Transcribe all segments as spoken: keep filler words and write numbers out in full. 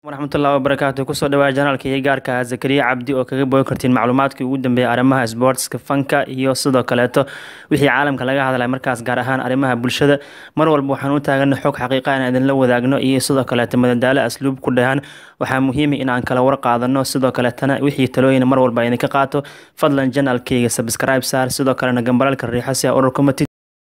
waraxmatullahi wabarakaatu kusoo dhawaa janaalka iyo gaarka Zakariya Cabdi oo kaga bogan kartiin macluumaadkii ugu dambeeyay arrimaha sportska fanka iyo sidoo kaleeto wixii caalamka laga hadlay markaas gaar ahaan arrimaha bulshada mar walba waxaan u taagan xog xaqiiqo ah in la wadaagno iyo sidoo kaleeto madadaalo asluub ku dhahan waxaa muhiim ah in aan kala war qaadano sidoo kaleetana wixii talooyin mar walba idin ka qaato fadlan janaalkayga subscribe saar sidoo kalena gambalaalka riixo si urur committee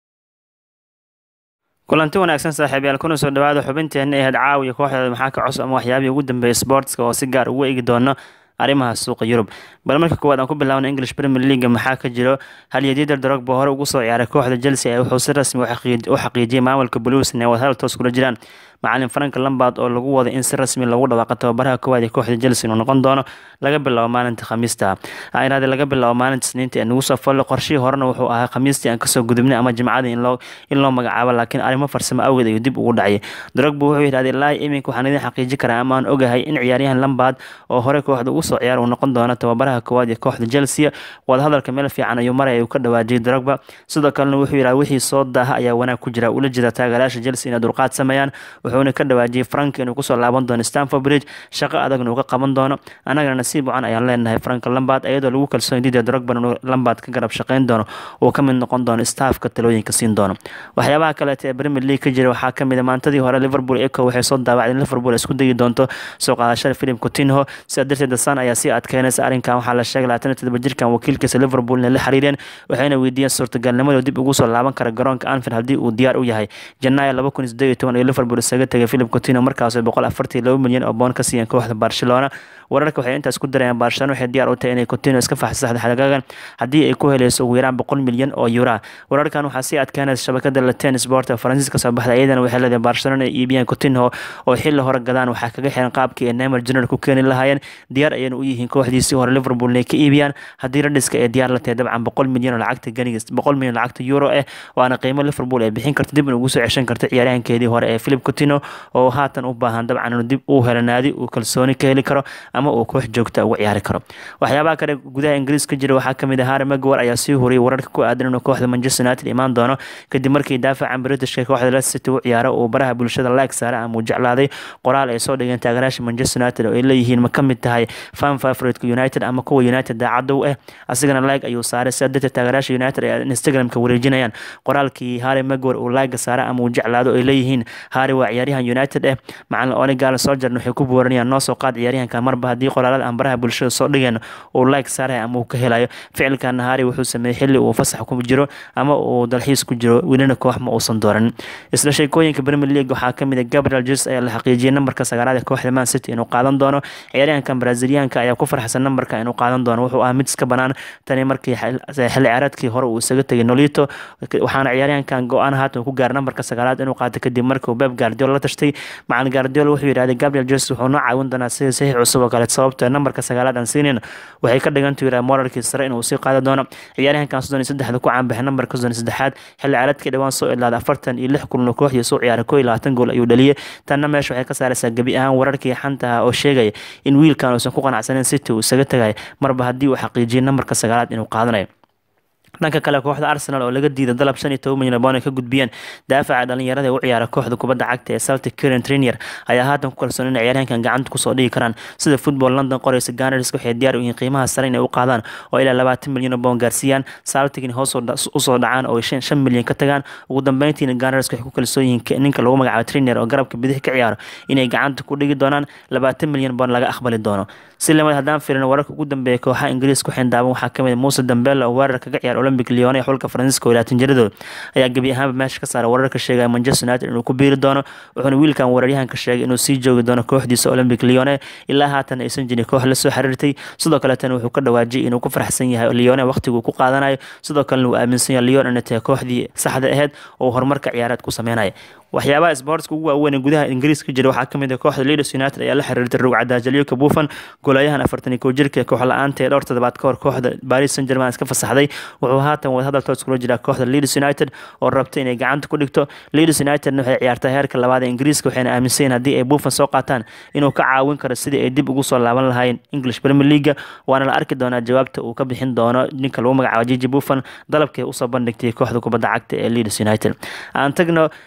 kulanti wanaagsan saaxiibayaal kuna soo dhawaada xubinteena ee caawiya kooxda maxaa ka cusub ama waxyaabihii ugu dambeeyay sportska oo si gaar ugu eegi doono arrimaha suuqa Yurub bal marka koowaad aan ku bilaawno English Premier League maxaa ka jiro hal yadiidar Drogba hore ugu soo ciyaaray kooxda Chelsea ay wuxuu si rasmi u xaqiijiyay maamulka Blues inay wada hadal toos kula jiraan macallin Frank Lampard oo lagu wada in si rasmi lagu dhawaaqo tababaraha koowaad ee kooxda Chelsea inuu noqon doono laga bilaabo maalinta Khamiista ay raadi laga bilaabo maalinta Isniinta ee nagu soo fallo qorshii horena wuxuu ahaa Khamiistii aan ka soo gudubnay ama Jimcada in loo in loo magacaabo laakiin arrimo farsamo awgeed ayuu dib ugu dhacay Drogba wuxuu yiraahday ilaa iminka waxaan idin xaqiijin karaa ama aan ogahay in ciyaaryahan Lampard oo hore kooxda ugu soo ciyaar uu noqon doono tababaraha koowaad ee kooxda Chelsea wada hadalka meel fiican ayuu maray uu ka dhawaajiyay Drogba sidoo kalena wuxuu yiraahday wixii soo daaha ayaa wanaag ku jira ula jira taageerayaasha Chelsea inay dulqaad sameeyaan wuxuuna ka dhawaajiyay Frank inuu ku soo laaban doono Stamford Bridge shaqo adagna uu ka qaban doono anagana nasiib wacan ayaan leenahay Frank Lampard ayadoo lagu kalsoon yahay Drogba inuu Lampard ka garab shaqeyn doono oo ka mid noqon doono staffka talooyinka siin doono waxyaabaha kale ee Premier League ka jira waxaa kamid ah maantadii hore Liverpool Echo waxay soo daawacday Liverpool isku dayi doonto soo qaadashada Philip Coutinho sida darteed Sun ayaa si adkeynaysa arrinkan waxaa la sheegay labaatan iyo todoba jirkan wakiilkiisa Liverpool la xiriireen waxayna weydiiyeen suurtagalnimada dib ugu soo laaban kara garoonka Anfield hadii uu diyaar u yahay Janaayo laba kun iyo siddeed iyo toban ee Liverpool isaga tagay Philip Coutinho markaas boqol afartan iyo laba milyan oo pound ka siiyeen kooxda Barcelona wararka waxay intaas ku dareen Barcelona waxay diyaar u tahay inay Coutinho iska fasaxdo xadagagan hadii ay ku helayso ugu yaraan boqol milyan oo euro wararkan waxaa si adkeynaysa shabakada La Ten Sport ee Faransiiska soo baxday iyadana waxay leedahay Barcelona ay iibiyeen Coutinho oo xilli hore gadaan waxaa kaga xiran qaabkii Neymar Junior ku keeni lahaayeen diyaar ayayna u yihiin kooxdiisii hore Liverpool inay ka iibiyaan hadii Radiska ay diyaar la tahay dabcan boqol milyan oo lacagta ganiga boqol milyan lacagta euro ah waana qiimo Liverpool ay bixin karto dib ugu soo ceshan karto ciyaaryahankeedii hore ee Philip Coutinho oo haatan u baahan dabcan inuu dib u helo naadi uu kalsooni ka heli karo ama uu koox joogta ugu ciyaari karo waxyaabaha kale gudaha Ingiriiska jira waxaa kamid ah Harry Maguire ayaa sii horiyay wararka ku aadan inuu kooxda Manchester United imaan doono kadib markii daafaca Britishka kooxda Leicester City uu ciyaaro oo baraha bulshada like saaray ama uu jeclaaday qoraal ay soo dhigeen taageerayaasha Manchester United oo ay leeyihiin ma kamid tahay fan favorite United ama kuwa United daacad u ah asigana like ayuu saaray saddex taageerayaasha United ee Instagram-ka wareejinayaan qoraalkii Harry Maguire uu like saaray ama uu jeclaado ay leeyihiin Harry waa ciyaaryahan United ah macallin Ole Gunnar Solskjaer waxay ku booranayaan noo soo qaad ciyaaryahanka marba hadii qoraalada aan baraha bulshada soo dhigeen uu like saaray ama uu ka helayo ficilkan Harry wuxuu sameeyay xilli uu fasax ku jiro ama uu dalxiis ku jiro welina koox ma uusan dooran isla sheekooyinka Premier League waxaa kamid ah Gabriel Jesus ayaa la xaqiijiyay nambarka sagaalaad ee kooxda Man City inuu qaadan doono ciyaaryahankan Brazilianka ayaa ku farxsan nambarka inuu qaadan doono wuxuu ahaa mid iska banaan tani markii xilli ciyaareedkii hore uu isaga tagay Nolito waxaana ciyaaryahankan go'aan haatan ku gaaray nambarka sagaalaad inuu qaato kadib markii uu Pep Guardiola la tashtay macallin Guardiola wuxuu yiraahday Gabriel Jesus wuxuu noo caawin doonaa si saxiix cusub oo kale sababtoo nambarka sagaalaad aan siinin waxay ka dhigan tahay moralkii sare inuu sii qaado doono ciyaaryahankan soddon iyo saddex ku caan baxay nambarka soddon iyo saddex xilli ciyaareedkii dhawaan soo ilaaday afartan iyo lix kulan kooxdii soo ciyaaray koob iyo labaatan gool ayuu dhaliyay tanna meesha waxay ka saaraysaa gabi ahaan wararkii xanta oo sheegay in wiilkan uusan ku qanacsaneyn City uu isaga tagay marba hadii uu xaqiijiyay nambarka sagaalaad inuu qaadanayo dhanka kale kooxda Arsenal oo laga diiday dalab shan iyo toban milyan oo pound ka gudbiyeen daafaca dhalinyarada ee u ciyaara kooxda kubadda cagta ee Celtic Kieran Trippier ayaa haatan ku kalsoon in ciyaaryahankan gacanta ku soo dhigi karaan sida Football London qoraysa Gunners waxay diyaar u yihiin qiimaha sare inay u qaadaan oo ilaa labaatan milyan oo pound gaarsiiyaan Celtic in hoos u soo dhacaan oo shan milyan ka tagaan ugu dambeyntiina Gunners waxay ku kalsoon yihiin ninka lagu magacaabo Trippier oo garabka bidix ka ciyaaro inay gacanta ku dhigi doonaan labaatan milyan pound laga aqbali doono si lamid hadaan fiirino wararka ugu dambeeya kooxaha Ingiriiska waxay daawan waxaa kamid ah Moussa Dembele oo weerar kaga ciyaar Olympic Lyon ee xulka Faransiiska oo labaatan jiradooda ayaa gabi ahaan meesha ka saaray wararka sheegay Manchester United inuu ku biiri doono wuxuuna wiilkan wararyahanka sheegay inuu sii joogi doono kooxdiisa Olympic Lyon ilaa haatan aysan jirin koox la soo xiriirtay sidoo kale tan wuxuu ka dhawaajiyay inuu ku faraxsan yahay Lyon waqtigu ku qaadanayo sidoo kale uu aaminsan yahay Lyon inay tahay kooxdii saxda ahayd oo horumarka ciyaareed ku sameynaya waxyaabaha sportska ugu waaweyn ee gudaha Ingiriiska jira waxaa kamid ah kooxda Leeds United ayaa la xiriirtay rugcada Jalioka Buffon goolayahan afartan iyo kow jirka koox la'aanta ee dhowr toddobaad ka hor kooxda Paris Saint-Germain iska fasaxday wuxuu haatan wada hadal toos kula jira kooxda Leeds United oo rabtay inay gacanta ku dhigto Leeds United waxay ciyaartay heerka labaad ee Ingiriiska waxayna aaminsan hadii ay Buffon soo qaataan inuu ka caawin karo sidii ay dib ugu soo laaban lahaayeen English Premier League waana la arki doonaa jawaabta uu ka bixin doono ninka lagu magacaabo Gigi Buffon dalabkii uu soo bandhigtay kooxda kubadda cagta ee Leeds United aan tagno Spanish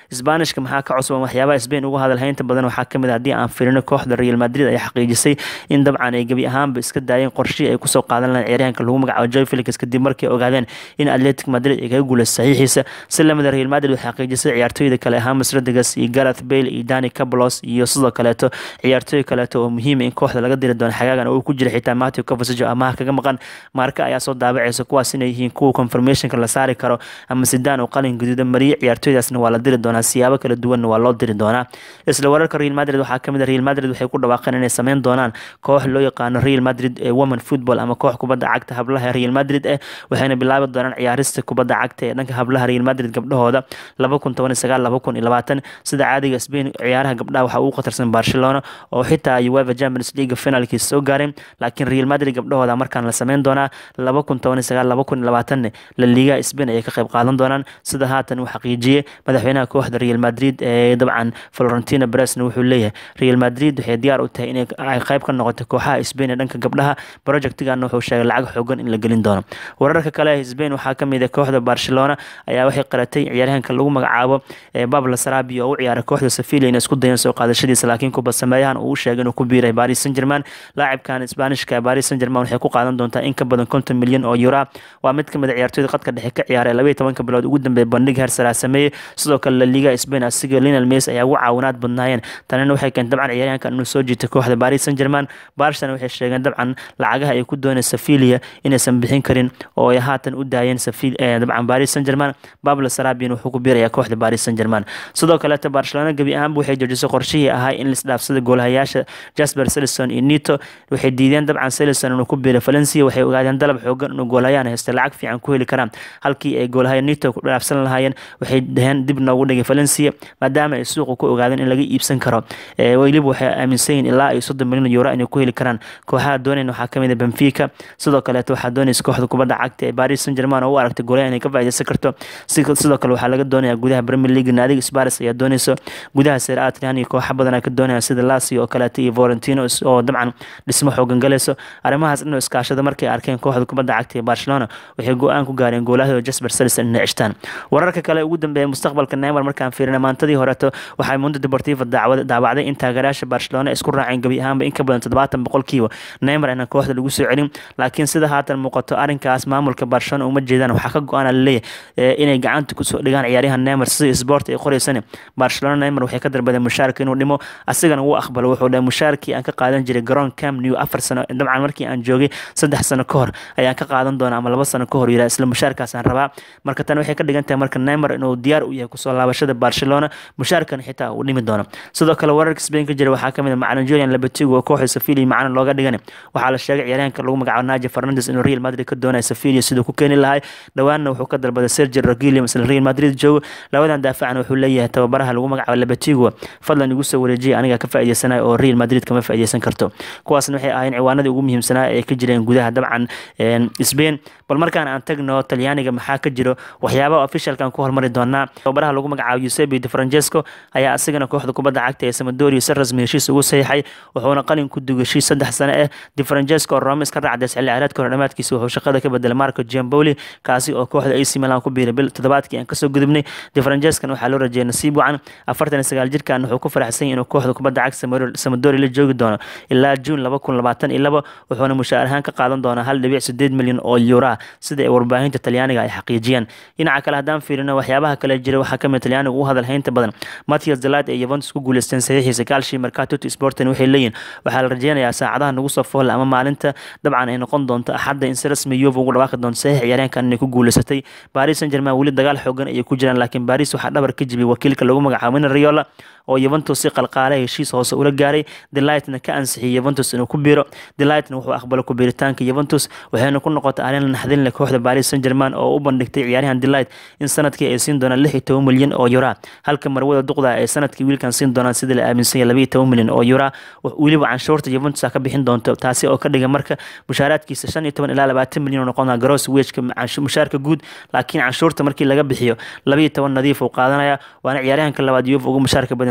Isbaanishka maxaa ka cusub waxyaabaha Spain ugu hadal haynta badan waxaa kamid ah haddii aan fiirino kooxda Real Madrid ay xaqiijisay in dabcan ay gabi ahaanba iska daayeen qorshihii ay kusoo qaadan lahayn ciyaaryahanka lagu magacaabo Joao Felix kadib markii ay ogaadeen in Atletico Madrid ay kaga guuleysay saxiixiisa si lamida Real Madrid waxay xaqiijisay ciyaartooyda kale James Rodriguez iyo Gareth Bale iyo Dani Ceballos iyo sidoo kaleeto ciyaartooy kaleeto oo muhiim in kooxda laga diri doono xagaagan oo ku jira xitaa Matteo Kovacic amaah kaga maqan marka ayaa soo daabacaysa kuwaas inay yihiin kuwa confirmationka la saari karo ama Zidane oo qalin gaduudan mariye ciyaartooydaasna waa la diri doonaa siyaabo kala duwan waa loo diri doonaa isla wararka Real Madrid waxaa kamid ah Real Madrid waxay ku dhawaaqeen inay sameyn doonaan koox loo yaqaan Real Madrid ee Women Football ama koox kubadda cagta hablaha Real Madrid eh waxayna bilaabi doonaan ciyaarista kubadda cagta ee dhanka hablaha Real Madrid gabdhahooda laba kun toban iyo sagaal laba kun iyo labaatan sida caadiga Spain ciyaaraha gabdhaha waxa uu qatarsan Barcelona oo xitaa UEFA Champions League finalkiisa soo gaareen laakiin Real Madrid gabdhahooda markaan la sameyn doonaa laba kun toban iyo sagaal laba kun iyo labaatan La Liga Spain ay ka qayb qaadan doonaan sida haatan uu xaqiijiyay madaxweynaha kooxda Real Madrid ee dabcan Florentino Perez wuxuu leeyahay Real Madrid waxay diyaar u tahay inay qayb ka noqoto kooxaha Spain ee dhanka gabdhaha projectigan wuxuu sheegay lacag xooggan in la gelin doono wararka kale ee Spain waxaa kamid ah kooxda Barcelona ayaa waxay qaratay ciyaaryahanka lagu magacaabo Pablo Sarabia oo u ciyaaray kooxda Sevilla in isku dayeen soo qaadashadiisa laakiin kubad sameeyahan uu sheegay inuu ku biiray Paris Saint-Germain laacibkan Isbaanishka Paris Saint-Germain waxay ku qaadan doontaa in ka badan konton milyan oo euro waa mid kamid ah ciyaartooyda qadka dhexe ka ciyaaray laba iyo toban bilood ugu dambeeyay bandhig heer sare sameeyay sidoo kale La Liga Spain asiga Lionel Messi ayaa ugu caawinaad badnaayeen tanina waxay keentay dabcan ciyaaryahankan inuu soo jiitay kooxda Paris Saint-Germain Barcelona waxay sheegeen dabcan lacagaha ay ku doonayso Sevilla inaysan bixin karin oo ay haatan u daayeen Sevilla dabcan Paris Saint-Germain Pablo Sarabia wuxuu ku biirayaa kooxda Paris Saint-Germain sidoo kale Barcelona gabi ahaan waxay joojisay qorshihii ahaa in la isdhaafsado goolahayaasha Jasper Cillessen iyo Neto waxay diideen dabcan Cillessen inuu ku biiro Valencia waxay ogaadeen dalab xoogan inuu goolahayaan haysto lacag fiican ku heli karaan halkii ay goolahayaal Neto ku dhaafsan lahaayeen waxay dhaheen dib noogu dhigay Valencia maadaama ay suuqa ku ogaadeen in laga iibsan karo ee waliba waxay aaminsan yihiin ilaa ay soddon milyan euro inay ku heli karaan kooxaha doonayna waxaa kamid ah Benfica sidoo kale waxaa doonaysa kooxda kubadda cagta ee Paris Saint-Germain oo u aragtay goolaha inay ka faa'iideysan karto sidoo kale waxaa laga doonayaa gudaha Premier League naadiga Spurs ayaa doonaysa gudaha Serie A Talyaaniga kooxo badan ka doonaya sida Lazio oo kale iyo Florentino oo dabcan dhismo xoogan galayso arrimahaas inuu iskaashado markay arkeen kooxda kubadda cagta ee Barcelona waxay go'aan ku gaareen goolahooda Jasper Cillessen inay cishtaan wararka kale ugu dambeeya mustaqbalka Neymar markaan fiirino maantadii horeeto waxay Mundo Deportivo daawada daawacday in taageerayaasha Barcelona isku raaceen gabi ahaanba in ka badan toddobaatan boqolkiiba Neymar in kooxda lagu soo celin laakiin sida haatan muuqato arrinkaas maamulka Barcelona uma jeedaan waxa ka go'aan leeyahay inay gacanta ku soo dhigaan ciyaaryahan Neymar si sport ay qoraysan Barcelona Neymar waxay ka dalbadeen mushaarka inuu dhimo asigana uu aqbalo wuxuu dhahay mushaarkii aan ka qaadan jiray garoon Camp Nou afar sano dabcan markii aan joogay saddex sano ka hor ayaan ka qaadan doonaa ama laba sano ka hor yiraahdo isla mushaarkaas aan rabaa marka tan waxay ka dhigan tahay marka Neymar inuu diyaar u yahay ku soo laabashada Barcelona mushaarkan xitaa uu dhimi doono sidoo kale wararka Spain ka jira waxaa kamid ah macallin Julian Lopetegui oo kooxda Sevilla macallin looga dhiganay waxaa la sheegay ciyaaryahanka lagu magacaabo Nacho Fernandes inuu Real Madrid ka doonayo Sevilla sidoo ku keeni lahay dhawaanna wuxuu ka dalbaday Sergio Reguilon isla Real Madrid joogo labadan daafacna wuxuu leeyahay tababaraha lagu magacaabo Lopetegui fadlan igu soo wareejiye aniga ka faa'iideysanay oo Real Madrid kama faa'iideysan karto kuwaasna waxay ahaayeen ciwaanadii ugu muhiimsanaa ee ka jireen gudaha dabcan Spain bal markaan aan tagno Talyaaniga maxaa ka jiro waxyaabaha officialkan ku hormari doonaa tababaraha lagu magacaabo Giuseppe Di Francesco ayaa asagana kooxda kubadda cagta ee Sampdoria si rasmi heshiis ugu saxiixay wuxuuna qalin ku dugay heshiis saddex sano ah Di Francesco Roma iska raacday xilli ciyaareedka hore dhamaadkiisa wuxuu shaqada ka bedelay Marco Giamboli kaasi oo kooxda A C Milan ku biiray bil toddobaadkii aan ka soo gudubnay Di Francesco waxaa loo rajeeyay nasiib wacan afartan iyo sagaal jirkan wuxuu ku faraxsan yahay inuu kooxda kubadda cagta Sampdoria la joogi doono ilaa June laba kun labaatan iyo laba wuxuuna mushaar ahaan ka qaadan doonaa hal dhibic siddeed milyan oo euro sida ay warbaahinta Talyaaniga ay xaqiijiyeen dhinaca kale hadaan fiirino waxyaabaha kale jira waxaa kamid Talyaaniga ugu hadal haynta badan Matthias De Ligt ee Juventus ku guuleysteen saxiixiisa Calcio Mercato Sport waxay leeyihiin waxaa la rajeynayaa saacadaha nagu soo fool ama maalinta dabcan ay noqon doonto axadda in si rasmi Juve ugu dhawaaqi doonto saxiix ciyaaryahankan inay ku guuleysatay Paris Saint-Germain wali dagaal xoogan ay ku jiraan laakiin Paris waxaa dhabar ka jibiyay wakiilka lagu magacaabo Mino Raiola oo Juventus si qalqaalay heshiis hoose ula gaaray De Ligtna ka ansixiyay Juventus inuu ku biiro De Ligtna wuxuu aqbalay ku biiritaanka Juventus waxayna ku noqotay arrin naxdin leh kooxda Paris Saint-Germain oo u bandhigtay ciyaaryahan De Ligt in sanadkii ay siin doonaan lix iyo toban milyan oo euro halka marwada duqda ay sanadkii wiilkan siin doonaan sida la aaminsan yahay laba iyo toban milyan oo euro waliba canshuurta Juventus ka bixin doonto taasi oo ka dhigan marka mushaaraadkiisa shan iyo toban ilaa labaatan milyan oo noqonaya gross wage-ka mushaarka guud laakiin canshuurta markii laga bixiyo laba iyo toban nadiif uu qaadanaya waana ciyaaryahanka labaad Juve ugu mushaarka badan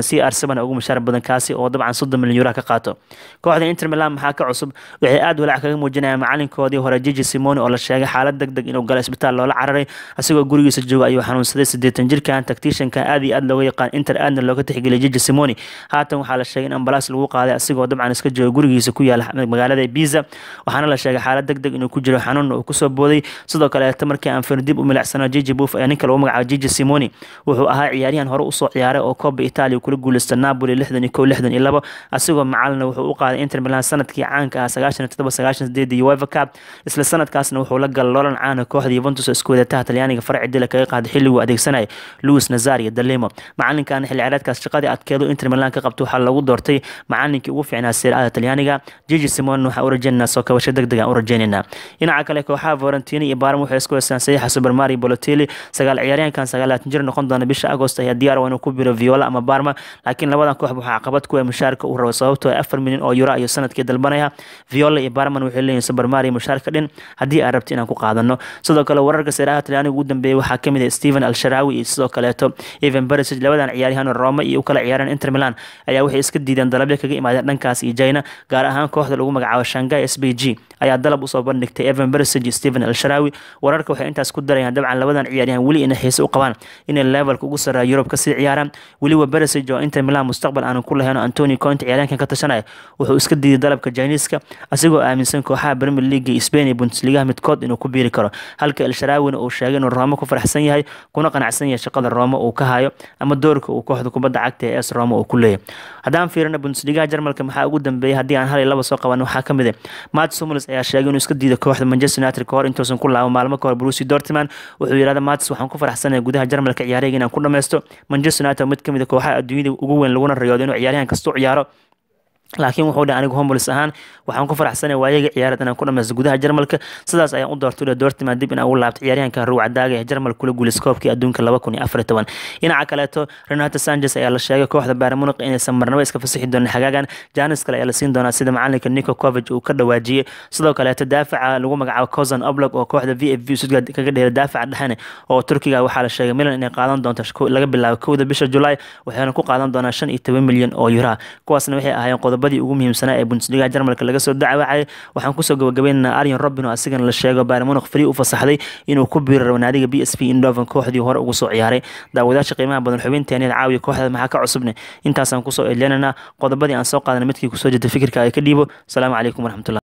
C R seven ugu mushaar badan kaasi oo dabcan soddon milyan euro ka qaato. kooxda Inter Milan maxaa ka cusub waxay aad walaac kaga muujinayaan macalinkoodii hore Gigi Simone oo la sheegay xaalad degdeg inuu galay isbitaal loola cararay asigoo gurigiisa jooga ayuu xanuunsaday siddeetan jirkan tactician-ka aad iyo aad looga yaqaan Inter aadna looga tixgeliyay Gigi Simone haatan waxaa la sheegay in ambalaas lagu qaaday asigoo dabcan iska jooga gurigiisa ku yaala magaalada Ibiza waxaana la sheegay xaalad degdeg inuu ku jiro xanuun uu ku soo booday sidoo kale markii aan firdib u milicsano Gigi Buff ayaa ninka lagu magacaabo Gigi Simone wuxuu ahaa ciyaaryahan hore u soo ciyaaray oo Coppa Italia kula guuleystay Napoli lixdan iyo kow lixdan iyo labo asigoo macalin wuxuu u qaaday Inter Milan sanadkii caanka ah sagaashan iyo toddoba sagaashan iyo siddeed UEFA Cup isla sanadkaasna wuxuu la galay loolan caan ah kooxda Juventus isku wadataha Talyaaniga farci dil kaga qaaday xilli uu adeegsanay Luis Nazario D'Alema macalinkan xilli ciyaareedkaas shaqadii adkeedu Inter Milan ka qabto waxa lagu doortay macalinkii ugu fiicnaa Serie A Talyaaniga Gigi Simone waxa uu rajaynaa soo kabasho degdeg ah u rajaynaa dhinaca kale kooxaha Fiorentina iyo Parma waxay isku heestaan saxiixa Super Mario Balotelli sagaal ciyaaryahankan sagaalaatan jir noqon doona bisha Agosto ayaa diyaar ah inuu ku biiro Viola ama Parma laakiin labadan koox waxaa caqabad ku ah mushaarka uu rabo sababtoo ah afar milyan oo euro iyo sanadkii dalbanaya Viola iyo Parma waxay leeyihiin Super Mario mushaarka dhin haddii ay rabto inaan ku qaadano sidoo kale wararka Serie A Talyaaniga ugu dambeeyay waxaa kamid ah Steven Al-Sharawi iyo sidoo kale Ivan Perisic labadan ciyaaryahan Roma iyo kala ciyaaraan Inter Milan ayaa waxay iska diideen dalabyo kaga imaadeen dhankaas iyo China gaar ahaan kooxda lagu magacaabo Shanghai S B G ayaa dalab u soo bandhigtay Ivan Perisic iyo Steven Al-Sharawi wararka waxay intaas ku darayaan dabcan labadan ciyaaryahan wali inay xiiso u qabaan inay levelka ugu sareeyo Europe ka sii ciyaaraan wali waa Perisic oo Inter Milan mustaqbal aan ku lahayn Antonio Conte ciyaaryahankan ka tashanaya wuxuu iska diiday dalabka Chinese-ka asigoo aaminsan kooxaha Premier League iyo Spain iyo Bundesliga midkood inuu ku biiri karo halka Al-Sharawi uu sheegay inuu Roma ku faraxsan yahay kuna qanacsan yahay shaqada Roma uu ka hayo ama doorka uu kooxda kubadda cagta ee AS Roma uu ku leeyahay hadaan fiirino Bundesliga Jarmalka maxaa ugu dambeeyay hadii aan hal iyo laba soo qaban waxaa kamid ah Mats Hummels ayaa sheegay inuu iska diiday kooxda Manchester United ka hor intuusan ku laabo maalmo ka hor Borussia Dortmund wuxuu yiraahdaa Mats waxaan ku faraxsanahay gudaha Jarmalka ciyaarayga inaan ku dhameysto Manchester United mid kamid ah kooxaha adduunyada ugu weyn laguna riyoodo inuu ciyaaryahan kasto ciyaaro laakiin wuxuu dhahay anigu Hummels ahaan waxaan ku faraxsanahay waayaga ciyaarada inaan ku dhameysto gudaha Jarmalka sidaas ayaan u doortay Dortmund dib in aan u laabto ciyaaryahanka ruucadaaga ee Jarmalka kula guuleystay koobkii adduunka laba kun iyo afar iyo toban dhinaca kale Renato Sanchez ayaa la sheegay kooxda Bayern Munich inay samarnaba iska fasixi doonaan xagaagan Janis kale ayaa la siin doonaa sida macalinka Niko Kovac uu ka dhawaajiyay sidoo kale daafaca lagu magacaabo Kozan Oblak oo kooxda V F V Stuttgart kaga dheeray daafaca dhaxane oo Turkiga waxaa la sheegay Milan inay qaadan doonto laga bilaabo kowda bisha July waxayna ku qaadan doonaa shan iyo toban milyan oo euro kuwaasna waxay ahaayeen qodobadii ugu muhiimsan ee Bundesliga Jarmalka laga soo dacwacay waxaan ku soo gabagabeynaa Arjen Robben oo asigana la sheego Bayern Munich free u fasaxday inuu ku biiro naadiga B S V Eindhoven kooxdii hore ugu soo ciyaaray daawadaasha qiimaha badan xubinteena caawiya kooxda maxaa ka cusubne intaas aan ku soo eedleynana qodobadii aan soo qaadanay midkii ku soo jeeday fikirka ay ka dhiibo salaamu calaykum waraxmatullahi